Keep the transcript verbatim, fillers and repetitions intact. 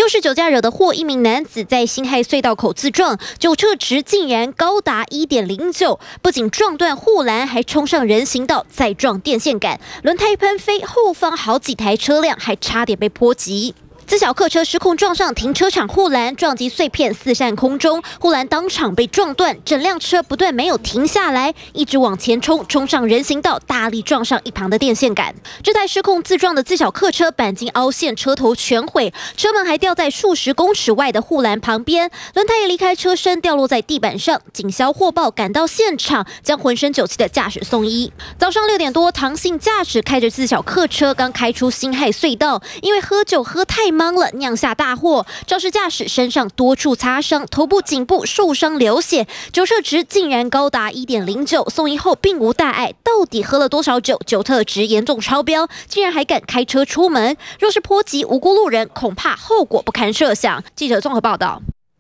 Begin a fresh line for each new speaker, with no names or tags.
又是酒驾惹的祸，一名男子在辛亥隧道口自撞，酒测值竟然高达 一点零九，不仅撞断护栏，还冲上人行道，再撞电线杆，轮胎喷飞，后方好几台车辆还差点被波及。 自小客车失控撞上停车场护栏，撞击碎片四散空中，护栏当场被撞断，整辆车不但没有停下来，一直往前冲，冲上人行道，大力撞上一旁的电线杆。这台失控自撞的自小客车钣金凹陷，车头全毁，车门还掉在数十公尺外的护栏旁边，轮胎也离开车身，掉落在地板上。警消获报赶到现场，将浑身酒气的驾驶送医。早上六点多，唐姓驾驶开着自小客车刚开出辛亥隧道，因为喝酒喝太 忙了，酿下大祸。肇事驾驶身上多处擦伤，头部、颈部受伤流血，酒测值竟然高达 一点零九，送医后并无大碍。到底喝了多少酒？酒测值严重超标，竟然还敢开车出门？若是波及无辜路人，恐怕后果不堪设想。记者综合报道。